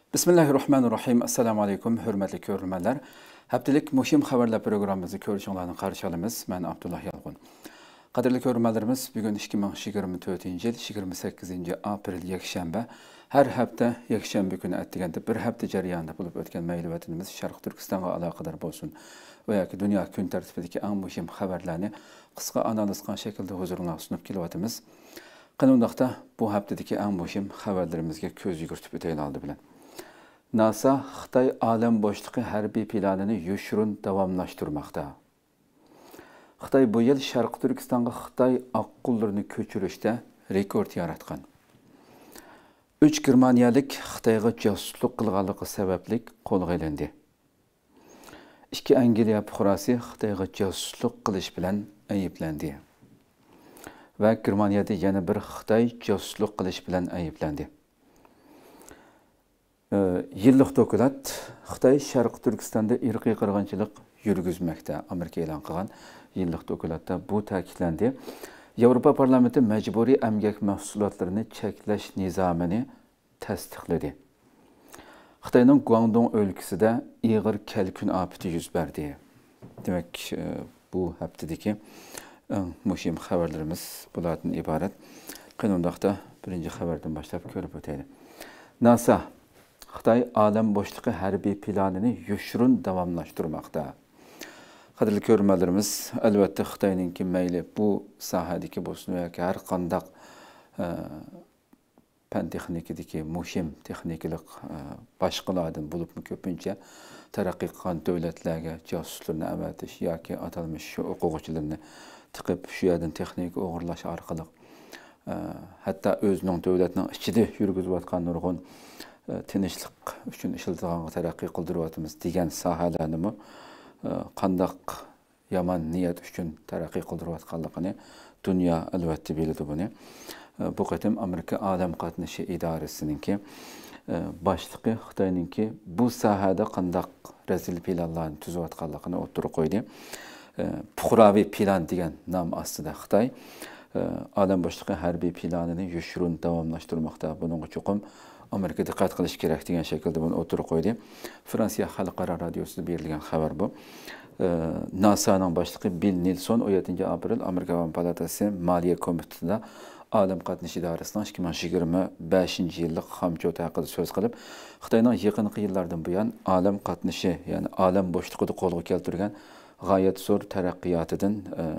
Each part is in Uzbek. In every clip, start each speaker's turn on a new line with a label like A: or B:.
A: Bismillahirrahmanirrahim. Assalamu alaikum, hürmetli görürmenler. Haftalık muhim haberler programımızı görüşünlerden karşılayalımız. Ben Abdullah Yalğun. Kadirli görürmenlerimiz, bugün 2024 yıl 28 april yakşembe. Her hafta yakşembe günü ettigende bir hafta jarayanda bulup ötken meylivetimiz Şarkı Türkistan'a alakadar bolsun. Veya ki dünya gün tertibideki en muhim haberlerini kısa analiz qan şekilde huzuruna sunup kelivatimiz. Qanundaqda bu haftadaki en muhim haberlerimizge köz yugurtup öteyle aldı bilen. NASA, Xitay alem boşluğu hərbi planını yoshurun davamlaştırmakta. Xitay bu yıl Şarkı Türkistan'a Xitay aqullarını köçürüşte rekord yaratkan. 3 Germaniyalik Xitayga casusluk qilganligi sababli qo'lga ilindi. 2 Angliya fuqarosi Xitayga casusluk qilish bilan ayıplendi. Ve Germaniyada yana bir Xitay casusluk qilish bilan ayıplendi. Yıllık dokulat, Xitay Şarkı Türkistan'da irqiy qirg'inchilik yurgizmoqda. Amerika e'lon qilgan yıllık dokulatda bu ta'kidlandi. Avrupa Parlamenti mecburi emgak mahsulotlarini cheklash nizamini tasdiqladi. Xitayning Guangdong o'lkasida ig'ir kalkun ofati yuz berdi. Demek bu haftadaki muhim haberlerimiz bulardan ibaret. Qanundaqda birinci haberden başlap ko'rib o'taylik. NASA Xitay alem boşluğu hərbi planını yoshurun davamlaştırmakta. Qadrli görürmenlerimiz, elbette Xitayning ki meyli bu sahadaki bolsun veya ki her qandaq pen texnikideki muhim texniklik başqalardan bulup mu köpünçe taraqqiy qilgan devletlerge casuslarını əməltiş yoki atalmış şu o'quvchilarni tiqib şu yerdan texnik o'g'irlash orqali hatta o'zining devletinin ichida yurgizib atgan nurg'un tinchlik uchun ishildiğini taraqqiy qildiryapmiz degan sohalarni qandaq yomon niyat uchun taraqqiy qildirayotganligini dunyo albatta biladi buni. Bu qatim Amerika Alem Qatnaşı İdarəsininki başlığı Xitayninki bu sohada qandaq rezil planlarni tuzayotganligini o'tirib qo'ydi. Puxraviy plan degan nom ostida Xitoy alem boshliqi harbiy planini yoshurun davomlashtirmoqda. Buning uchun Amerika diqqat qilish kerak degan shaklda buni o'tirib qo'ydi. Fransiya xalqaro radiosida berilgan xabar bu. NASA'nın başlığı Bill Nelson 17 aprel Amerika Avam Palatası Maliye Komitetida Alem Qatnaşı İdarəsinin 2025 yıllık hamçoti haqida söz qilib, Xitayning yaqinqi yillardan buyon alem qatnaşı, yani alem boşluğida qo'lga keltirgan g'oyat zo'r taraqqiyotidan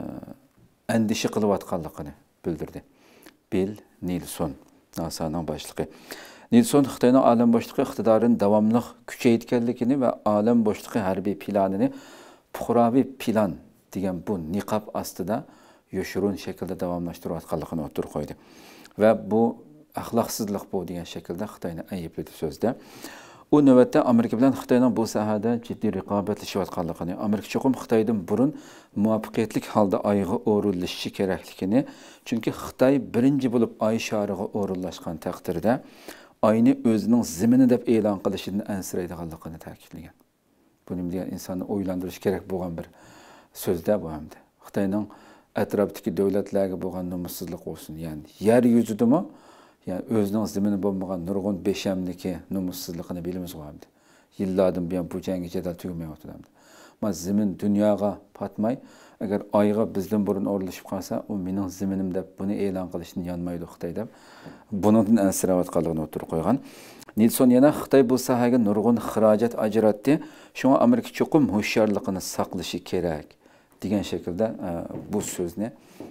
A: andishi qilayotganligini bildirdi. Bill Nelson, NASA'nın başlığı. Nelson Xitayning alem boşluğu iqtidorini davomli kuchaytirganligini ve alem boşluğu harbiy planini puxraviy plan degan bu niqob ostida yoshurun shaklda davomlashtirayotganligini o'tirib qo'ydi. Va bu axloqsizlik bu degan shaklda Xitoyni aybladi so'zda. U navbatda Amerika bilan Xitoyning bu sohada jiddiy raqobatlashayotganligini, Amerika cho'qim Xitoydan burun muvaffaqiyatli holda oyga o'rinlashishi kerakligini, chunki Xitoy birinchi bo'lib oy shariga o'rinlashgan taqdirda oyni o'zining zimini deb e'lon qilishidan ansiraydiganligini ta'kidlagan. Buni degan insonni o'ylantirish kerak bo'lgan bir so'zda bu hamda. Xitoyning atrofdagi davlatlarga bo'lgan nomussizlik olsun, yani yer yuzidami, yani o'zining zimini bo'lmagan nurg'un beshamniki nomussizligini bilamiz bu hamda. Yillardan buyon bu jangi jadal tugamayapti hamda. Mas zimin dunyoga patmay, agar oyga bizdan burun o'rlashib qolsa, u mening ziminim deb buni e'lon qilishni yonmaydi Xitoy deb. Buningdan ansirayotganligini o'tirib qo'ygan. Nelson yana Xitoy bu sohaga nurg'un xarajat ajratdi. Shunga Amerika cho'qim hushyorligini saqlashi kerak degan shaklda bu so'zni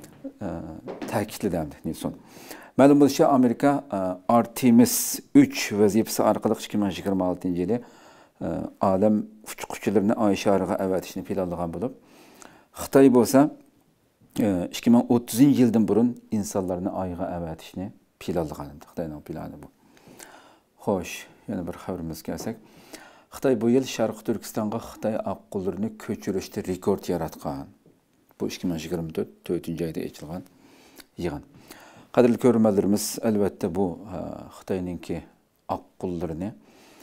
A: ta'kidladi Nelson. Ma'lum bo'lishicha Amerika Artemis 3 vazifasi orqali 2026 yili olam uchquchilarini oy shariga avatishni planlagan bo'lib, Xitoy bo'lsa 2030 yildan burun insonlarni oyga avatishni planlagan. Xitoyning plani bu. Xo'sh, yana bir xabarimiz kelsak, Xitoy bu yil Sharq Turkistonga Xitoy aqullarini ko'chirishda rekord yaratgan. Bu 2024 oyda ochilgan yig'in. Qadrli ko'ruvchilarimiz, albatta bu Xitoyningki aqullarini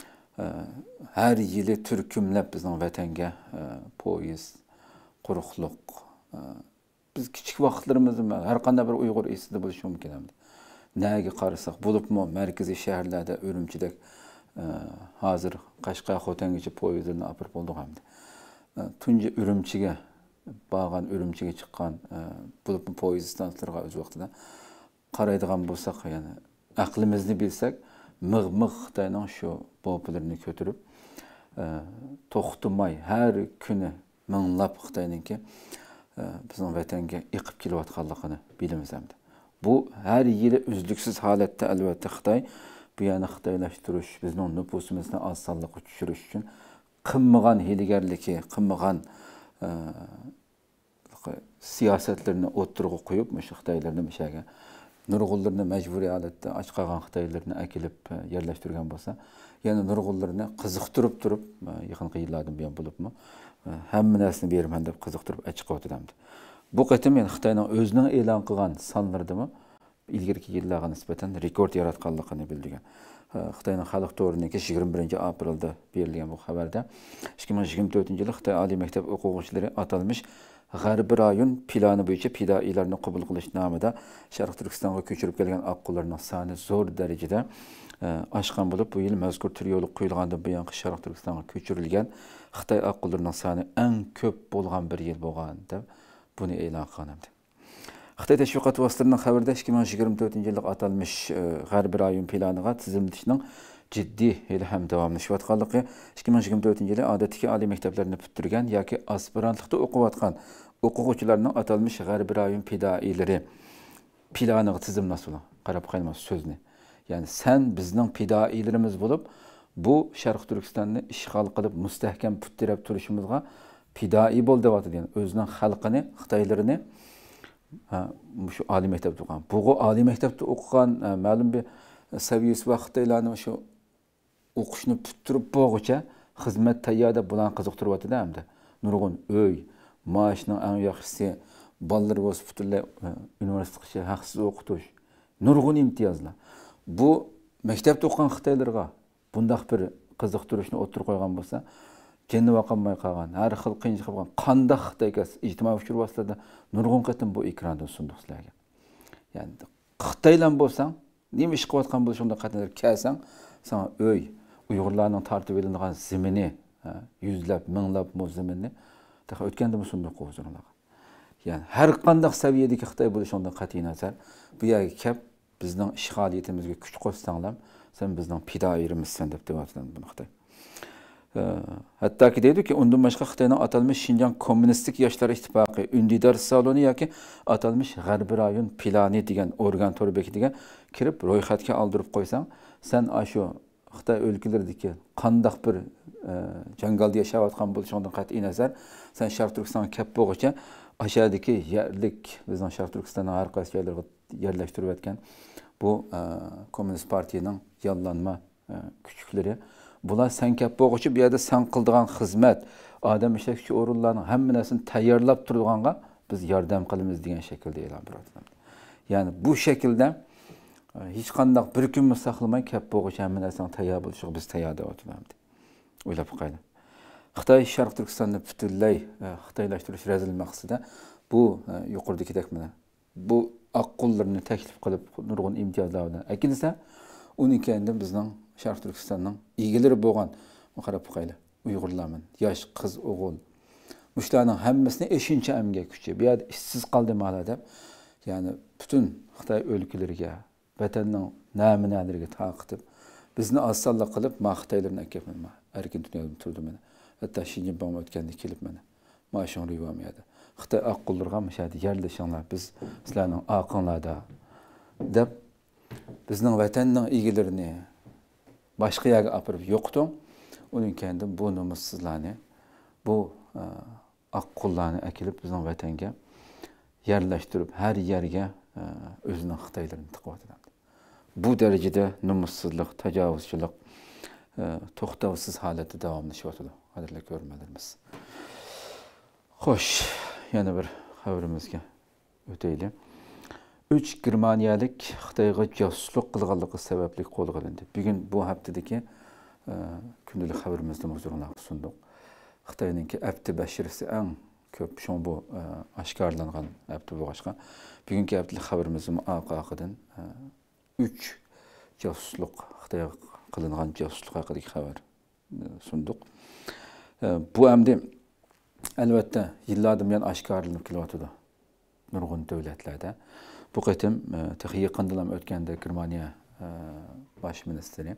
A: har yili turkumlab bizning vatanga poyezd, quruqliq, biz kichik vaqtlarimizda har qanday bir Uyg'ur esida bo'lishi mumkin. Nega qarasak, bo'libmi markaziy shaharlarda Urumchidek hozir Qashqa Xotangacha poyezdlarni apirib bo'ldik hamda. Tunji Urumchiga bağan Urumchiga chiqqan bulupmu poyezd stansiyalarga o'z vaqtida qaraydigan bo'lsak, ya'ni aqlimizni bilsak, mıg Xitoyning shu boplarini ko'tarib, to'xtamay har kuni minglab Xitoyninki bizning vatanga iqib kelayotganligini bilamiz hamda. Bu her yili uzluksiz holatda albatta Xitoy bu yana Xitoylashtirish, bizning nüfusimizni az sonliqqa tushirish uchun qilmagan hiligarligi, qilmagan siyosatlarni o'ttirg'i qo'yib, o'sha Xitoylarni mishaga nurg'unlarni majburiy holatda och qolgan Xitoylarni akilib yerlashtirgan bo'lsa, yana nurg'unlarni qiziqtirib turib, yaqinqi yillardan buyon bo'libmi, hamma narsani beraman deb qiziqtirib chiqib o'tadimdi. Bu qatim men Xitoyning o'zining e'lon qilgan sonlaridimi ilgirki yillarga nisbatan rekord yaratganligini bildigan. Xitoyning xalq to'riniki 21-aprelda berilgan bu xabarda 2024-yil Xitoy oliy maktab o'quvchilari atalmış G'arbiy rayon plani bo'yicha fidoilarni qabul qilish nomida Sharq Turkistonga ko'chirib kelgan oqqullarning soni zo'r darajada oshgan bo'lib, bu yil mazkur tur yo'li qo'yilgandan buyon Sharq Turkistonga ko'chirilgan Xitoy oqqullarning soni eng ko'p bo'lgan bir yil bo'lgan deb buni e'lon qilgan. Xitoy tashviqot vositalarining xabarida 2024-yillik atalmış G'arbiy rayon planiga tizimlashning ciddi ham davomlashayotganligi 2024-yili odatdagi oliy maktablarni bitirgan yoki aspirantlikda o'qiyotgan o'quvchilarning atalmış G'arbiy rayon fidoilari planiga tizimlashini qarab qo'ymas so'zni. Ya'ni sen bizning fidoilarimiz bo'lib, bu Sharq Turkistonni ishg'ol qilib mustahkam putirab turishimizga fidoi bo'l deyapti degan o'zining xalqini, Xitoylarini shu oliy maktabda o'qigan. Bu oliy maktabda o'qigan ma'lum bir saviyasi va Xitoylarning shu o'qishni putirib bo'g'icha xizmat tayyorda bilan qiziqtiryapti hamda. Nurg'un uy, maoshning eng yaxshisi, bolalar bo'lsa butunlay universitetgacha haqsiz o'qitish, nurg'un imtiyozlar. Bu maktabda o'qigan Xitoylarga bundaq bir qiziqtirishni o'tirib qo'ygan bo'lsa, kendi vaqamay qolgan, har xil qiyinchilik bo'lgan qanday Xitoyga ijtimoiy uchur vositada nurg'un qatim bu ekrandan sunduq sizlarga. Ya'ni Xitoylan bo'lsang, nima ish qilayotgan bo'lishingda qatnashib kelsang, sana uy, Uyg'urlarning tartib etilgan zemini, yuzlab, minglab zaminni o'tganda sunduq qo'yganlar. Ya'ni har qanday saviyadagi Xitoy bo'lishingda qat'iy nazar, bu yerga kelib bizning ishg'oliyatimizga kuch qo'shsanglar, sen bizning fidoirimizsan deb deyapti buni Xitoy. Hattoki deydi ki, undan başqa Xitoyning atalmış Şinjan Kommunistik Yoshlar İttifaqı Ündidar saloni yoki atalmış G'arbiy rayon plani degan organ to'rbeki degan kirib ro'yxatga oldirib qo'ysang, sen shu Xitoy o'lkalaridagi qandaq bir jangalda yashayotgan bo'lishingdan qat'iy nazar, sen Sharq Turkistonga kelib bo'g'icha aşağıdaki yerlik bizning Sharq Turkistonning har qaysi joylarga yerlashtirib o'tgan bu Komünist partiyaning yollanma küçükleri bular sen kep bo'g'ichi bu yerda sen qildigan xizmat, odam ishlashchi o'rinlarning hammasini tayyorlab turganga biz yordam qilamiz degan shaklda e'lon beradi. Ya'ni bu shaklda hech qanday bir kun saqlamay kep bo'g'ichi hammasini tayyor bo'lishiga biz tayyor deyapmiz. O'ylab qo'ying. Xitoy Sharq Turkistonni butunlay xitoylashtirish razil maqsadida bu yuqoridagidek mana bu oqqullarni taklif qilib nurg'un imtiyozlar bilan akilsa, uning kendi bizning Sharq Turkistonning egalari bo'lgan, qarab qo'yinglar, Uyg'urlarman, yosh qiz, o'g'il. Mushlarning hammasini eshincha emgak kuchi. Bu yerda ishsiz qoldim hala deb, ya'ni butun Xitoy o'lkalariga, vatanning namunalariga taqitib, bizni osonlik qilib, ma Xitoylarni akapman, erkin dunyoda turdim mana. Hatto Shinjibon o'tganda kelib mana. Mashon rivoyatda. Xitoy oqqullarga mashadi yerlashinglar, biz sizlarning oqinlarda deb bizning vatanning egalarini başqa yerga apirib yo'qdim. Uning kendi bu nomussizlarni, bu oqqullarni akilib bizning vatanga yerlashtirib, har yerga o'zining Xitoylarini tiqyapti. Bu darajada nomussizlik, tajovuzchilik to'xtovsiz holatda davomlashyapti. Qadrli ko'rmalarimiz. Xo'sh, yana bir xabarimizga o'taylik. 3 Germaniyalik Xitoyga josuslik qilganligi sababli qo'lga olindi. Bugun bu haftadagi kundalik xabarimizda huzurunizga sunduq. Xitoyning Abdi Bashirisi eng ko'p shon bu oshkorlangan Abdi bo'lg'achqa. Bugungi haftalik xabarimizning oqidan 3 josuslik Xitoyga qilingan josuslik haqidagi xabar sunduq. Bu endi albatta yillardan buyon oshkorlanib kelyotdi nurg'un davlatlarda. Bu qatim texi yaqindan o'tganda Germaniya bosh ministri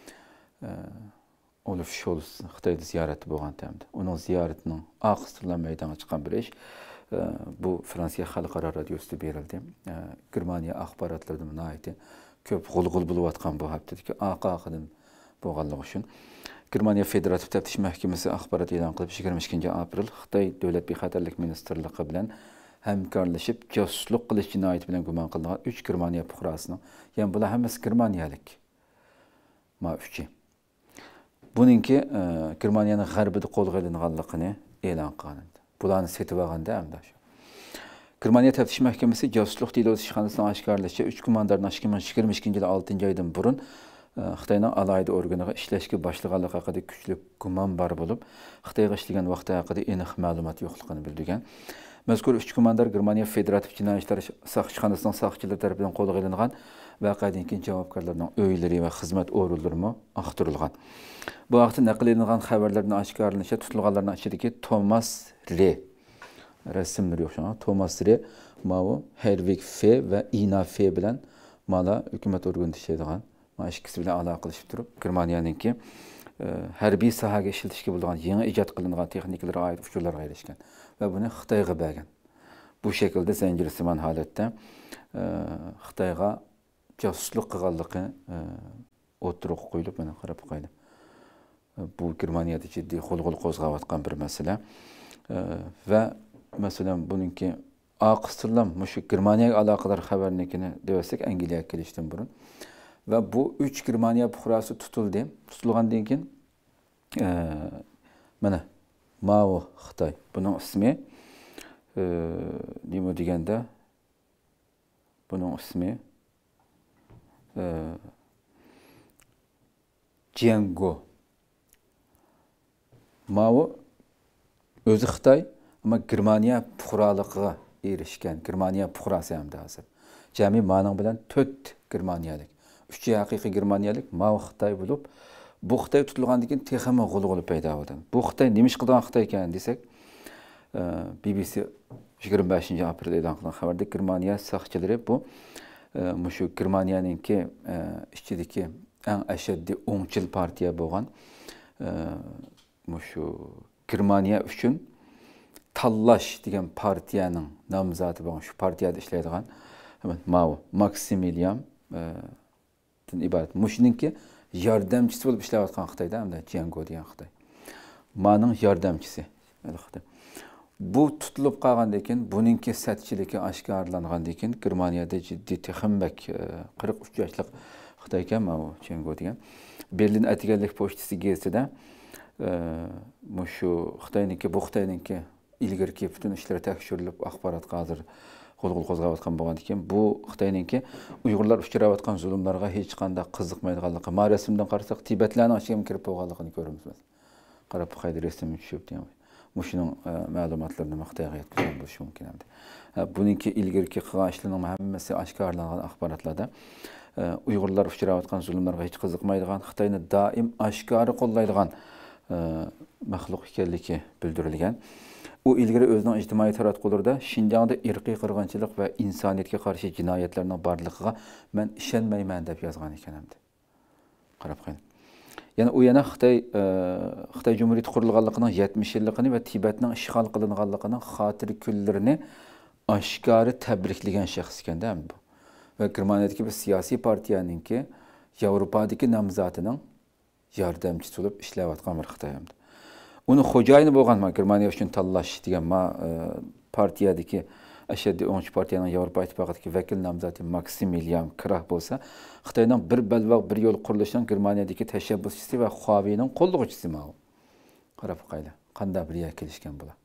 A: Olaf Scholz Xitoyda ziyorati bo'lgan tamda. Uning ziyoratining oxirida maydonga chiqqan bir ish bu Fransiya xalqaro radiosida berildi. Germaniya axborotlaridan nihoyatda ko'p g'ulg'ul bo'layotgan bu haftadagi oqidan bo'lganligi uchun Germaniya Federativ Taftish Mahkamasi axborot e'lon qilib 22 aprel Xitoy Davlat bexatarlik ministrligi bilan hamkorlashib josuslik qilish jinoyati bilan gumon qilingan 3 Germaniya fuqarosining, ya'ni bular hammasi germaniyalik ma'fchi. Buningki Germaniyaning g'arbida qo'lga olinganligini e'lon qilgan. Bularni setib olganda hamda shu. Germaniya Taftish Mahkamasi josuslik terror ishxonasining oshkorlashicha 3 gumondorni 2022 yil 6 oydan burun Xitoyning alayda organiga ishlashga boshlaganligi haqida kuchli gumon bor bo'lib, Xitoyga ishlagan vaqti haqida aniq ma'lumot yo'qligini bildirgan. Mazkur 3 gumondor Germaniya Federativ Jinoyat ishlari soqchilarining soqchilari tomonidan qo'lga olingan voqeadan keyin javobgarlarning uylari va xizmat o'rinlari axtarilgan. Bu vaqtda naql etilgan xabarlarning oshkorlanishicha tutilganlarning ichidagi Thomas Re rasmlari yo'q, Thomas Re, Mao, Herwig Fe va Ina Fe bilan mala hukumat organida ishlaydigan ikisi bilan aloqa qilishib turib, Germaniyaningki harbiy sohaga ishlatishga bo'lgan yangi ijod qilingan texnikalarga oid uchurlarga erishgan va buni Xitoyga bergan. Bu shaklda zanjirsimon holatda Xitoyga josuslik qilganligi o'tirib qo'yilib, mana qarab qo'ydi. Bu Germaniyada jiddiy g'ulg'ul qo'zg'ayotgan bir masala va masalan buningki oqistirlam mushu Germaniyaga aloqador xabarnikini desak Angliyaga kelishdan burun va bu 3 Germaniya fuqarosi tutildi. Tutilgandan keyin mana Mao Xitoy buning ismi nima deganda buning ismi Jianguo. Mao o'zi Xitoy, ammo Germaniya fuqaroligiga erishgan. Germaniya fuqarosi hamda hozir. Jami Ma'ning bilan 4 germaniyalik. 3 haqiqiy germaniyalik Mao Xitoy bo'lib, bu Xitoy tutilgandan keyin texmi g'ulg'ul paydo bo'ldi. Bu Xitoy nima ish qilgan Xitoy ekan desak, BBC 25 aprel e'lon qilgan xabarda Germaniya soqchilari bu mushu Germaniyaningki ichidagi eng ashaddiy o'ngchil partiya bo'lgan mushu Germaniya uchun tanlash degan partiyaning nomzodi bo'lgan shu partiyada ishlaydigan Mao Maximilian iborat. Mushuninki yordamchisi bo'lib ishlayotgan Xitoyda hamda Jianguo degan Xitoy. Ma'ning yordamchisi. Bu tutilib qolgandan keyin buningki satchiligi oshkorlangandan keyin Germaniyada jiddiy texmbak 43 yoshli Xitoy ekan Mao Jianguo degan. Berlin atiganlik pochtasi gazetida mushu Xitoyniki bu Xitoyniki ilgirki butun ishlar tekshirilib axborot hozir g'ulg'ul qo'zg'ayotgan bo'lgandan keyin bu Xitoyniki Uyg'urlar uchrayotgan zulmlarga hech qanday qiziqmaydiganligi, ma rasmdan qarasak Tibetlarning ichiga kirib bo'lganligini ko'ramiz. Qarab qo'ydi rasmni tushib deyman. Mushuning ma'lumotlarini Xitoyga yetkazgan bo'lishi mumkin endi. Buningki ilgirki qilgan ishlarning hammasi oshkorlangan axborotlarda Uyg'urlar uchrayotgan zulmlarga hech qiziqmaydigan, Xitoyni doim oshkora qo'llaydigan maxluq ekanligi bildirilgan. U ilgari o'zining ijtimoiy taratqularida Xinjiangda irqiy qirg'inchilik va insoniyatga qarshi jinoyatlarning borligiga men ishonmayman deb yozgan ekan endi. Qarab qo'ying. Ya'ni u yana Xitoy Jumhuriyati qurilganligining 70 yilligini va Tibetning ishg'ol qilinganligining xotira kunlarini oshkora tabriklagan shaxs ekanda ham bu. Va Germaniyadagi bir siyosiy partiyaninki Yevropadagi nomzodining yordamchisi bo'lib ishlayotgan bir Xitoy hamda. Uni xo'jayini bo'lgan Germaniya uchun tanlash degan partiyadagi ashaddiy o'ngchi partiyaning Yevropa ittifoqidagi vakil nomzodi Maximilian Krah bo'lsa, Xitoyning bir balvoq bir yo'l qurilishining Germaniyadagi tashabbuschisi va Huawei'ning qo'llovchisi Mao. Qarab qo'yinglar, qanday bir yerga kelishgan bular.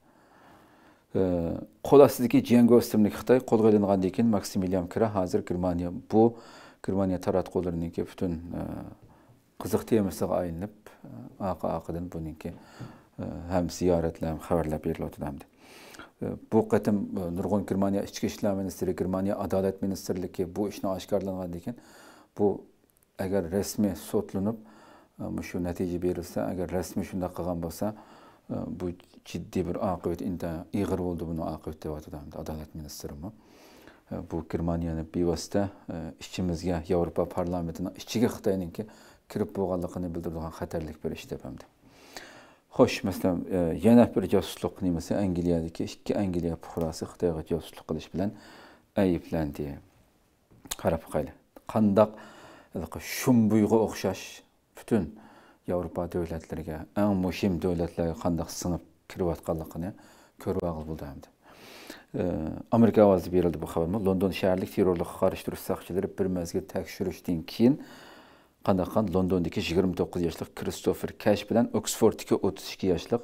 A: Qo'l ostidagi Jianguo ismli Xitoy qo'lga olingandan keyin Maximilian Krah hozir Germaniya taratqularninki butun qiziq temasiga aylanib, oqidan buningki ham ziyoratlar, ham xabarlar beriladi. Bu qatim nurg'un Germaniya ichki ishlar ministri, Germaniya adolat ministrligi bu ishni oshkorlangandan keyin bu agar rasmiy sotlanib Şu netice verilse, eğer resmi şunda qilgan bo'lsa, bu ciddi bir akıbet, inta iğir oldu bunu akıbet deb atadi Adalet Ministri. Bu Germaniyani bevosita ishchimizga Yevropa parlamentini ichiga Xitoyninki kirib bo'lganligini bildiradigan xatarlik bir ish deb hamdi. Xo'sh, masalan, yana bir josuslik nimasi Angliyadagi ikki Angliya fuqarosi Xitoyga josuslik qilish bilan ayblandi. Qarab qo'yli. Qandaq shumbuyga o'xshash bütün Yevropa devletleriga, eng muhim devletlerge qandaq sınıp kiriyotganligini ko'rib bo'ldi hamdi. Amerika ovozi berildi bu xabarma. London shaharlik terrorlikqa qarshi turish saqchilari bir mezgil tekshirishdan keyin qandaqan Londondagi 29 yoshlik Christopher Cash bilan Oxforddagi 32 yoshlik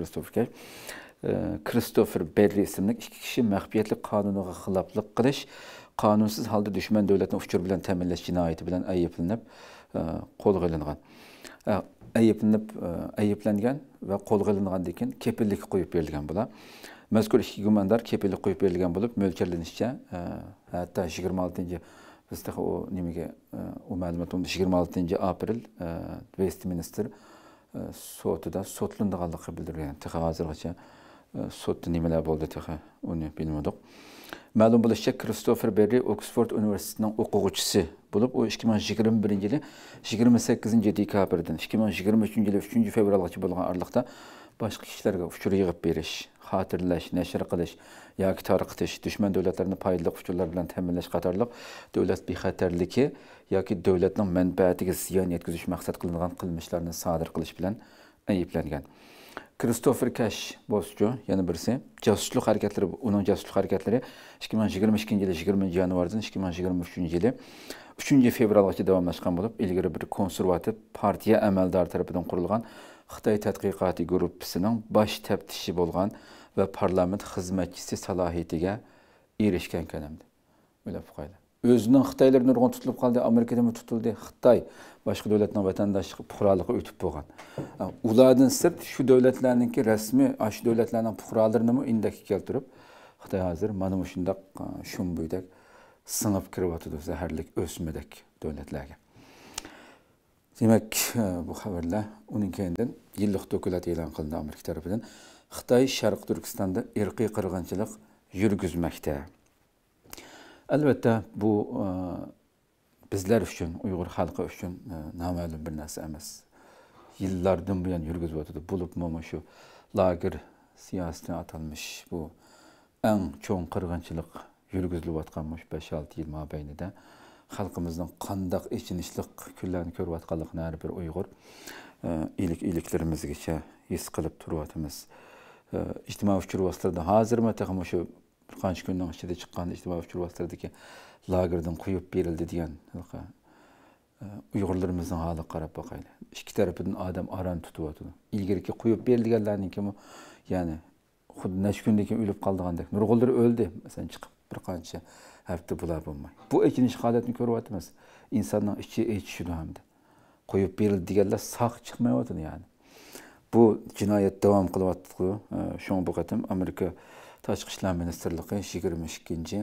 A: Christopher Berry ismli ikki kishi maxfiyatlik qonuniga xiloflik qilish, qonunsiz holda dushman davlatni uchur bilan ta'minlash jinoyati bilan ayblanib qo'lga olingan. Ayıplangan ve qo'lga olingandan keyin kepillik qo'yib berilgan bular. Mazkur ikki gumondor kepillik qo'yib berilgan bo'lib, mo'ljallanishcha hatto 26 bizda o nimaga o ma'lumot 26 aprel Westminster sotida sotlanganligi bildirilgan. Hozirgacha sotda nimalar bo'ldi uni bilmadik. Ma'lum bo'lishicha Christopher Berry Oxford Universitetining o'quvchisi bo'lib, o 2021 yili 28 dekabrdan 2023 yili 3 fevralgacha bo'lgan aralıqda boshqa kishilarga uchur yig'ib berish, xotirlash, nashr qilish yoki tarqatish, dushman davlatlarini foydali uchurlar bilan ta'minlash qatorliq davlat bexatarligi yoki davlatning manfaatiga ziyon yetkazish maqsad qilingan qilmishlarni sodir qilish bilan ayblangan. Christopher Cash boscu, yana birisi, casusluq hareketleri, onun casusluq hareketleri 2022 yılı 20 yanvardan 2023 yılı 3 fevralgacha davomlashgan bo'lib, ilgari bir konservativ partiya amaldori tarafidan qurilgan Xitoy tadqiqoti guruhining bosh taftishi bo'lgan va parlament xizmatchisi salohiyatiga erishgan kanamdi. O'ylab qo'ydi. Özünün Xitaylar nurg'un tutilib qoldi, Amerikada mı tutuldu? Xitoy boshqa davlatning vatandoshlik fuqaroligi o'tib bo'lgan. Ulardan sirt shu davlatlarningki rasmiy shu davlatlarning fuqarolarini indaki keltirib, Xitoy hozir mana shunday shumbuydak sınıp kiriyotidir zaharlik o'smadak davlatlarga. Demak, bu xabarlar uning keyindan yillik dokulat e'lon qilindi Amerika tarafidan. Xitoy Sharq Turkistonda irqiy qirg'inchilik yurgizmoqda. Albatta bu bizler üçün, Uyghur halkı üçün nama'lum bir narsa emas. Yıllardan bu yan yurgizyotidir. Bulup mu şu lager siyasetine atalmış bu en çoğun qirg'inchilik yurgizilayotganmış 5-6 yıl mabeynida xalqimizning qandaq ichinishlik kunlarni ko'rayotganligini har bir Uyg'ur iliklerimizgacha his qilib turyapmiz. İjtimoiy uchur vositalarda hozirma taxmi shu bir qancha kunning ichida chiqqan ijtimoiy uchur vositalardagi lagerdan qo'yib berildi degan Uyg'urlarimizning holi qarab boqaylik. İki tarafdan adam aran tutyapti. İlgirki qo'yib berilganlarningki ya'ni xuddi necha kundan keyin o'lib qoldigandek nurg'unlar o'ldi masalan chiqib bir qancha hafta bular bo'lmay. Bu ikkinchi holatni ko'ryapmiz. İnsanning ichi echishidi hamda. Qo'yib berildi deganlar sog' chiqmayapti yani. Bu jinoyat davom qilyapti. Shunga bu qatim Amerika Tashqi ishlar ministrligi 22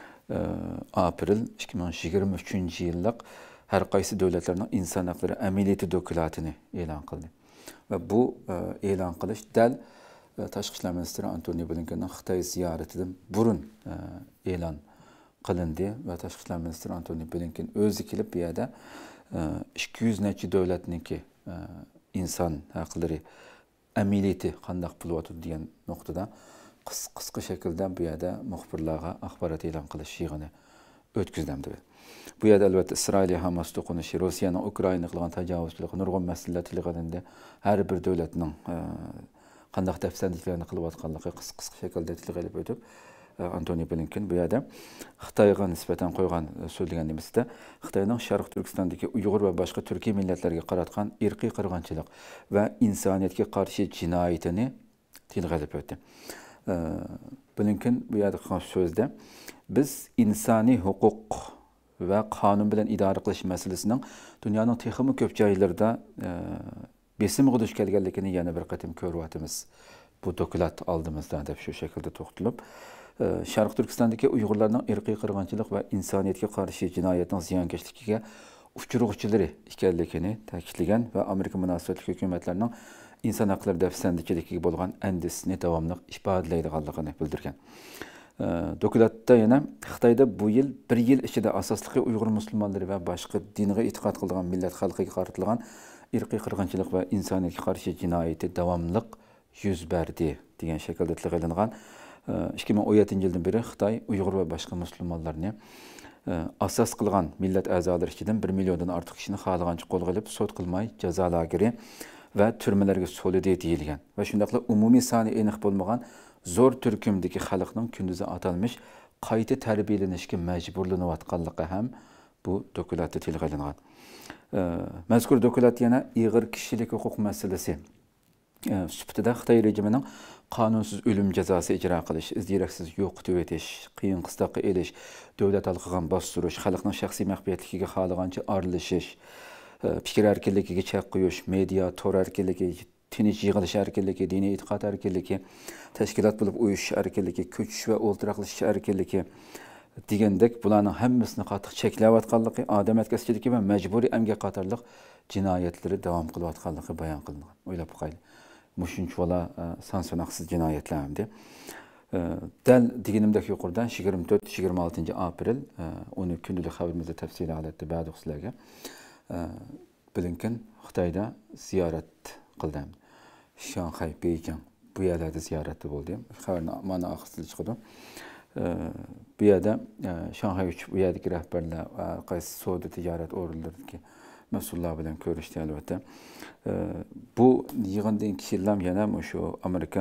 A: aprel 2023 yillik har qaysi davlatlarning inson haqlari amaliyoti dokumentini e'lon qildi. Va bu e'lon qilish dal Tashqi ishlar ministri Antony Blinkenning Xitoy ziyaratidan burun e'lon qilindi va Tashqi ishlar ministri Antony Blinken o'zi kelib bu yerda 200 necha davlatniki inson haqlari amaliyoti qanday bo'lyapti degan nuqtada qisqa shaklda bu yerda muxbirlarga axborot e'lon qilish yig'ini o'tkazildi. Bu yerda albatta Isroil Hamas to'qinishi, Rossiyaning Ukrainaga qilgan tajovuzchiligi, nurg'un masalalar tilg'ilindi. Har bir davlatning qanday tafsirliklarni qilayotganligi qisqa shaklda tilg'ilib o'tib, Antony Blinken bu yerda Xitoyga nisbatan qo'ygan so'zlagan nimasida Xitoyning Sharq Turkistondagi Uyg'ur va boshqa turkiy millatlarga qaratgan irqiy qirg'inchilik va insoniyatga qarshi jinoyatini tilg'ilib o'tdi. Blinken bu yerda qilgan so'zda biz insoniy huquq va qonun bilan idora qilish masalasining dunyoning texmi ko'p joylarida besimga duch kelganligini yana bir qatim ko'ryapmiz. Bu dokulat oldimizda deb shu shaklda to'xtalib, Sharq Turkistondagi Uyg'urlarning irqiy qirg'inchilik va insoniyatga qarshi jinoyatning ziyonkashligiga uchurg'uchilari ekanligini ta'kidlagan va Amerika munosabatli hukumatlarining inson haqlari dafsandichiligiga bo'lgan andisini davomli ifodalaydiganligini bildirgan. Dokladda yana Xitoyda bu yil bir yil ichida asosliqi Uyg'ur musulmonlari va boshqa dinga e'tiqod qilgan millat xalqiga qaratilgan irqiy qirg'inchilik va insoniyatga qarshi jinoyati davomli yuz berdi degan shaklda tilga 2017-yildan beri Xitoy Uyg'ur va boshqa musulmonlarni asos qilgan millat a'zolari ichidan 1 milliondan ortiq kishini xohlagancha qo'lga olib, sud qilmay jazo lageri va turmalarga solidi deyilgan. Va shundaqla umumiy soni aniq bo'lmagan zo'r turkumdagi xalqning kunduzi atalmish qayta tarbiyalanishga majburlanayotganligi ham bu dokladda tilga olingan. Mazkur doklad yana ig'ir kishilik huquq masalasi sifatida Xitoy rejimining qonunsiz o'lim jazosi ijro qilish, izdiraksiz yo'qotib etish, qiyin qistoqqa elish, davlat alqigan bostirish, xalqning shaxsiy maxfiyatligiga xohlagancha aralashish, fikr erkinligiga chek qo'yish, media, tor erkinligi, tinch yig'ilish erkinligi, diniy e'tiqod erkinligi, tashkilot bo'lib uyushish erkinligi, ko'chish va o'ltiraqlashish erkinligi degandek bularning hammasini qattiq cheklayotganligi, odam atkazchiligi va majburiy emgak qatorliq jinoyatlari davom qilayotganligi bayon qilingan. O'ylab qo'ying. Mushuncha bola son-sanoqsiz jinoyatlar hamda dal deganimdek yuqoridan 24-26 aprel uni kundalik xabarimizda tafsiliy holatda ba'zi sizlarga Blinken Xitoyda ziyorat qildi. Shanxay, Beijing bu yerlarda ziyorati bo'ldi. Xabarni mana oxirida chiqdi. Bu yerda Shanxay uchib bu yerdagi rahbarlar va qaysi savdo tijorat o'rinlaridagi mas'ullar bilan ko'rishdi albatta. Bu yig'indan keyin yana shu Amerika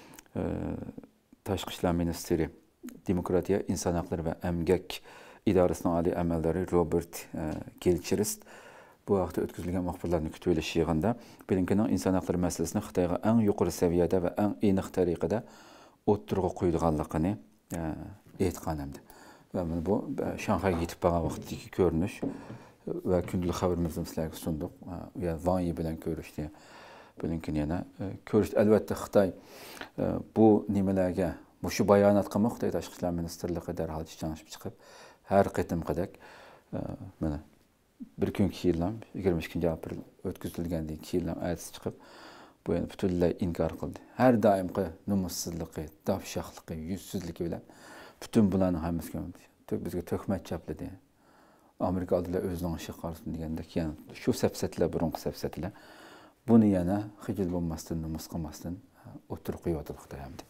A: tashqi ishlar ministri, demokratiya, inson haqlari va emgak idorasining oliy amaldori Robert Gilchrist bu vaqtda o'tkazilgan muxbirlarni kutib olish yig'inida Blinkenning inson haqlari masalasini Xitoyga eng yuqori saviyada va eng aniq tariqada o'ttirg'a qo'yilganligini aytgan hamdi. Va bu Shanxayga yetib borgan vaqtdagi ko'rinish va kundalik xabarimizni sizlarga sunduq. Ya Vanyi bilan ko'rishdi. Blinken yana ko'rishdi. Albatta Xitoy bu nimalarga shu bayonotga Xitoy tashqi ishlar ministrligi darhol chanishib chiqib har qitimqadak mana bir kun keyin 22-aprel o'tkazilgandan keyin aytib chiqib bu yana butunlay inkor qildi. Har doimgi nomussizligi, dafshaqligi, yuzsizligi bilan bütün bularning hammasiga bizga tuhmat chapladi. Amerika oldida o'zining ishi qolsin degandek, yana shu safsatlar, burungi safsatlar buni yana xijil bo'lmasdan, nomus qilmasdan o'tirib qo'yadi Xitoy hamda.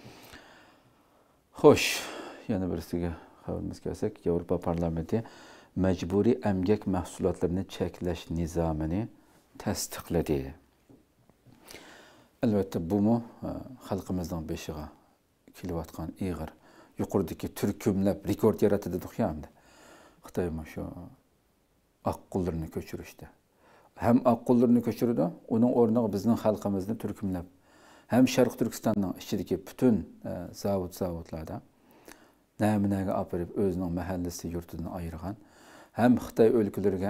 A: Xo'sh, yana birisiga xabarimizga kelsak, Yevropa parlamenti majburiy emgak mahsulotlarini cheklash nizomini tasdiqladi. Albatta bu xalqimizning beshiga kelayotgan ig'ir yuqoridagi turkumlab rekord yaratdi dedik hamda. Xitoy shu oqqullarni ko'chirishdi. Ham oqqullarni ko'chirdi, uning o'rniga bizning xalqimizni turkumlab ham Sharq Turkistonning ichidagi butun zavodlarda naminaga olib o'zining mahallasi yurtidan ayirgan, ham Xitoy o'lkalariga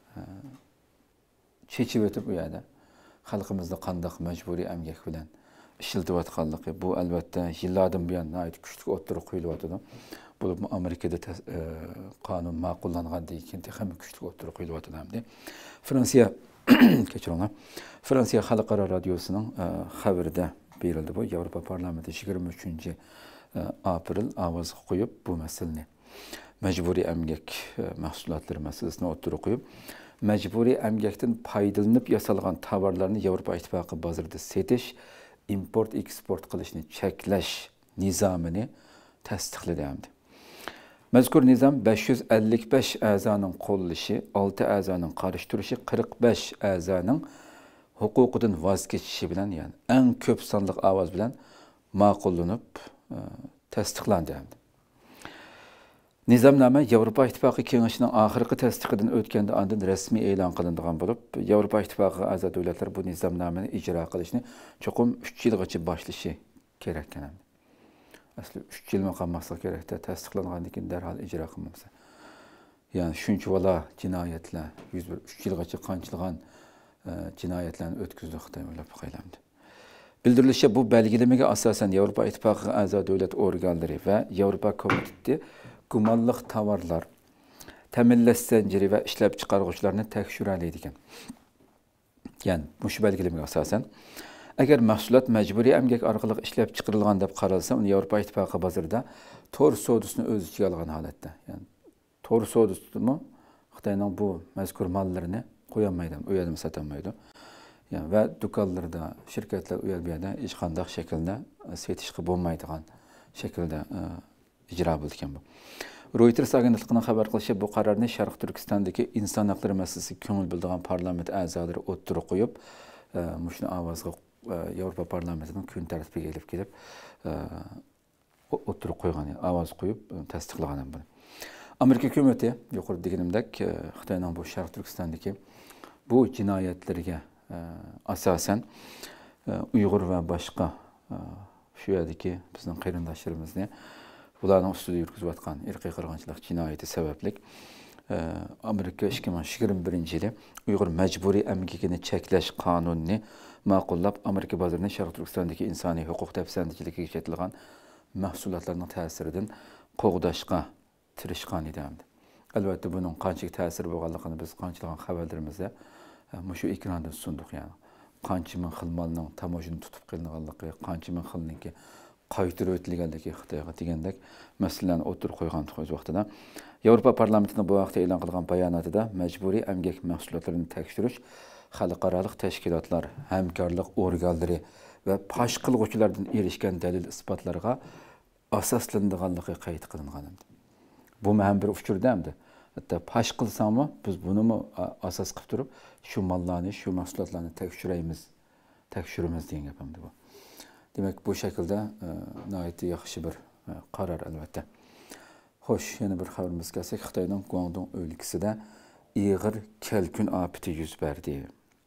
A: chechib o'tib u yerda xalqimizda qanday majburiy emgak bilan ishlatayotganligi bu albatta yillardan buyon kuchli o'ttirib qo'yilyapti. Bu Amerikada qonun ma'qullangandan keyin ham kuchli o'ttirib qo'yilyapti hamda. Fransiya kechiringlar. Fransiya xalqaro radiosining xabarida berildi bu Yevropa parlamenti 23-aprel ovoz qo'yib bu masalani majburiy emgak mahsulotlari masalasini o'ttirib qo'yib majburiy emgakdan foydalanib yasalgan tovarlarni Yevropa ittifoqi bozorida setish, import eksport qilishni cheklash nizomini tasdiqladi hamda. Mazkur nizam 555 a'zoning qo'llashi, 6 a'zoning qarshi turishi, 45 a'zoning huquqidan voz kechishi bilan, ya'ni eng ko'p sonli ovoz bilan ma'qullanib tasdiqlandi hamda. Nizomnoma Yevropa Ittifoqi Kengashining oxirgi tasdiqidan o'tganda ondan rasmiy e'lon qilingan bo'lib, Yevropa Ittifoqi a'zo davlatlar bu nizomnomani ijro qilishni cho'qim 3 yilgacha boshlashi kerak ekan. Asli 3 yil qolmasa kerak, tasdiqlangandan keyin darhol ijro qilmasa. Ya'ni shuncha bola jinoyatlar 3 yilgacha qanchagan jinoyatlarni o'tkazdi Xitoy o'ylab qo'yiladi. Bildirilishicha bu belgilamaga asosan Yevropa Ittifoqi a'zo davlat organlari va Yevropa komiteti gumonliq tovarlar, ta'minlash zanjiri va ishlab chiqaruvchilarni tekshiradi ekan. Yani mush belgilemeye asasen agar mahsulot majburiy emgak orqali ishlab chiqarilgan deb qaralsa, uni Yevropa Ittifoqi bozorida to'r savdosini o'z ichiga olgan holatda. Ya'ni to'r savdosimi Xitoyning bu mazkur mollarini qo'yolmaydi, u yerda sotolmaydi. Yani ve do'konlarda, shirkatlar u yerda hech qanday shaklda sotishga bo'lmaydigan shaklda ijro bo'lgan bu. Reuters agentligining xabar qilishicha, bu qarorni Sharq Turkistondagi inson huquqlari masalasiga ko'ngil bildirgan parlament a'zolari o'ttirib qo'yib, mushuni ovozga Yevropa parlamentining kun tartibiga elib kelib, o'ttirib qo'ygan, ovoz qo'yib tasdiqlagan buni. Amerika hukumati yuqorida deganimdek, Xitoyning bu Sharq Turkistondagi bu jinoyatlarga asosan Uyg'ur va boshqa shu yerdagi bizning qarindoshlarimizni bularning ustida yurgizayotgan irqiy qirg'inchilik jinoyati sababli Amerika 2021-yili Uyg'ur majburiy emgakini cheklash qonunini ma'qullab, Amerika bozorida Sharq Turkistondagi insoniy huquq dafsandichiligiga ishlatilgan mahsulotlarning ta'siridan qo'g'dashga tirishgan edi. Albatta buning qancha ta'sir bo'lganligini biz qanchalar xabarlarimizda shu ekranda sunduq, ya'ni qancha ming xil molning tamojini tutib qilinganligi, qancha ming xilniki qaytirib o'tilganligi Xitoyga degandek masalalarni o'tirib qo'ygan vaqtida Yevropa parlamentining bu vaqtda e'lon qilgan bayonotida majburiy emgak mahsulotlarini tekshirish xalqaro tashkilotlar, hamkorlik organlari va fosh qilguvchilardan erishgan dalil isbotlarga asoslanganligi qayd qilingan. Bu ham bir uchurda hamda hatta fosh qilsami biz buni asos qilib turib shu mollarni, shu mahsulotlarni tekshiramiz degan gap hamda bu. Demek bu şekilde nəhayət yaxşı bir qarar əlbəttə. Xoş, yana bir xəbərimiz gəlsək, Xitayning Guangdong өлkəsində iğir kelkün afəti yüz berdi.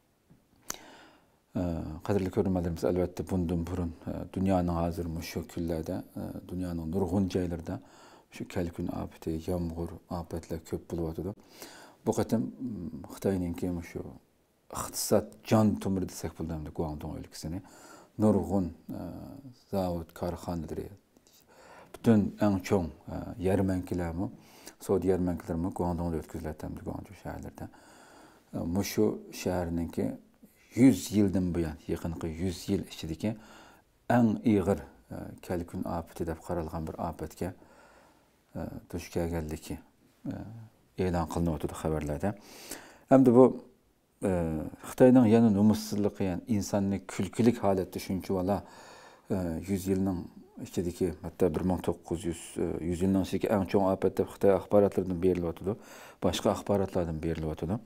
A: Qadirli görürmələrimiz əlbəttə bundan burun dünyanın hazır şu küllərdə, dünyanın nurgun yerlərdə şu kelkün afəti, yağmur afətlər köp bulundu. Bu qatam Xitayninki şu iqtisad can tomiri desək bulundu Guangdong өлkəsini. Nurgun zavod karxanaları, bütün en çok yermenkilerimi, Suudi yermenkilerimi Guangdong'da ötküzüldü, Guangdong şehirlerde. Şu şehrininki 100 yıldan bu yan, yakınlıkı 100 yıl içindeki en iğir kelkün afeti dep qaralgan bir afetke duch kelganligi ki e'lon qilinib xabarlarda. Hamda bu Xitoyning yana numussizligi, yani insonni kulkilik holatda shuncha vala 100 yilning ichidagi, hatto 1900 yilning ichidagi eng chong afat deb Xitoy axborotlaridan berilyotdi, boshqa axborotlardan berilyotdi.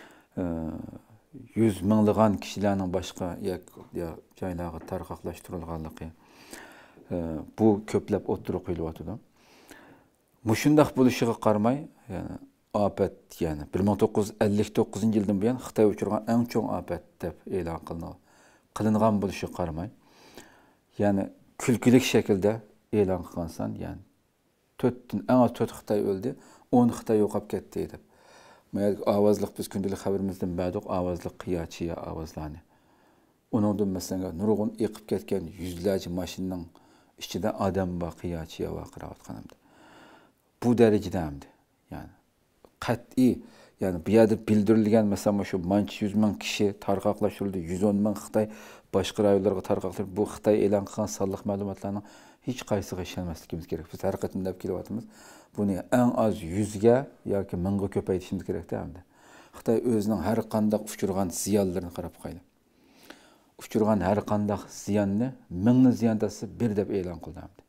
A: 100 minglagan kishilarning boshqa joylarga tarqoqlashtirilganligi, bu ko'plab o'ttirib qo'yilyotdi. Mushundaq bo'lishiga qaramay, yani afet, yani 1959 yıldan bu yan Xitoy uçurgan en çok afet deb e'lon qilingan bo'lishiga qaramay, yani kulkilik şekilde e'lon qilgansan, yani 4 Xitoy o'ldi, 10 Xitoy yo'qolib ketdi deb. Mayli ovozliq biz kundalik xabarimizdan ba'di ovozliq qiyochiya ovozlarni. Uningdan masalan nurg'un eqib ketgan yuzlarcha mashinaning ichida odam va qiyochiya vaqirayotganimdi. Bu darajada hamdi. Yani qat'iy, yani bu yerda bildirilgan mesela şu 100 ming kishi tarqoqlashtirildi, 110 ming Xitoy boshqa rayonlarga tarqoqlashtirildi. Bu Xitoy e'lon qilgan sonliq ma'lumotlarning hech qaysiga ishonmasligimiz kerak. Biz har qatimda kelyapmiz. Buni eng az 100 ga yoki 1000 ga ko'paytirishimiz kerak hamda. Xitoy o'zining har qanday uchirgan ziyonlarini qarab qo'ydi. Uchirgan har qanday ziyonni 1000 ziyondasi bir deb e'lon qildi hamda.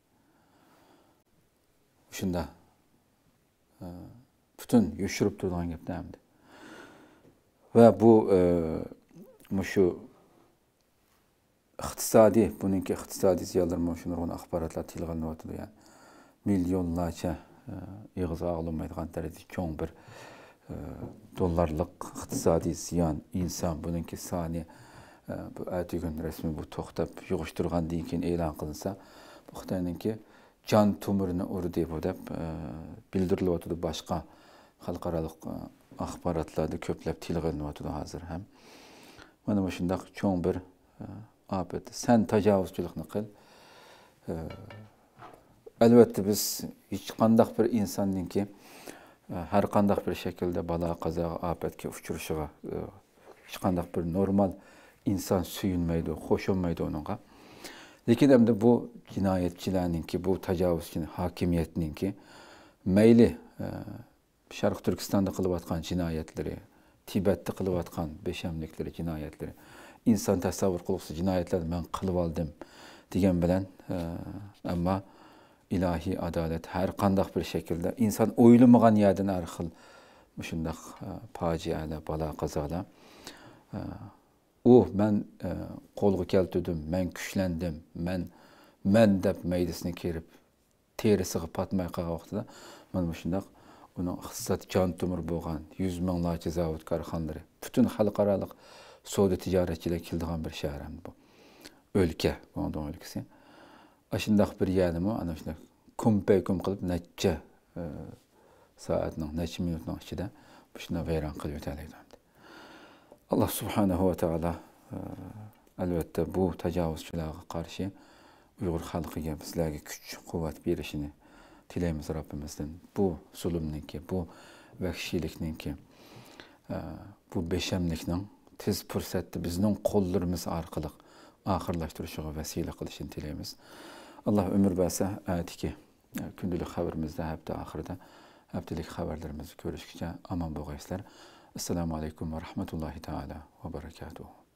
A: Shunda bütün yoshirib turgan gapda hamda. Va bu şu iqtisodiy, buningki iqtisodiy ziyonlar mana shu nurg'un axborotlar tilg'alinyapti, yani milyonlarcha ig'za olmaydigan darajada cho'ng bir dollarlik iqtisodiy ziyon, inson buningki soni bu atigun rasmiy bu to'xtab yig'ishtirgandan keyin e'lon qilinsa, bu Xitoyninki jon tomirini urdi bu deb bildirilyapti. Boshqa xalqaro axborotlarda ko'plab tilg'alinyapti hozir ham. Mana bu shunday cho'ng bir afet. Sen tajovuzchilikni qil. Albatta biz hech qanday bir insonninki har qandaq bir şekilde bala qaza afetga uchrashiga hech qandaq bir normal inson suyunmaydi, xo'sholmaydi onunğa. Lekin endi bu jinoyatchilarninki, bu tajovuzchi hokimiyatninki mayli Sharq Turkistonda qilayotgan jinoyatlari, Tibetda qilayotgan beshamlikleri, jinoyatlari, inson tasavvur qilsa jinoyatlarni men qilib oldim degan bilan ammo ilahi adalet her qandaq bir şekilde insan o'ylamagan yerdan har xil shundaq fojialar, balo qazolar men qo'lga keltirdim, men kuchlandim, men deb maydasini kerib terisiga patmay qolgan vaqtida mana shundaq uning iqtisod jon tomir bo'lgan 100 minglarcha zavod korxonalari, butun xalqaro savdo tijoratchilar keladigan bir shahar bu. O'lka, Guangdong o'lkasi. Ashundaq bir yerni ana shunday kum qilib necha soatning, necha minutning ichida shuni vayron qilib o'tadi. Allah subhanahu va taolo albatta bu tajovuzchilarga qarshi Uyg'ur xalqiga bizlarga kuch, quvvat berishini tilaymiz Rabbimizdan. Bu zulmninki, bu vahshiylikninki, bu beshamlikning tez fursatda bizning qo'llarimiz orqali oxirlashtirishiga vasila qilishini tilaymiz. Allah ömür berse ayetki gündelik haberimizde hafta ahirde haftalik haberlerimizi görüşkice aman boğayslar. Esselamu Aleyküm ve Rahmetullahi Teala ve Berekatuhu.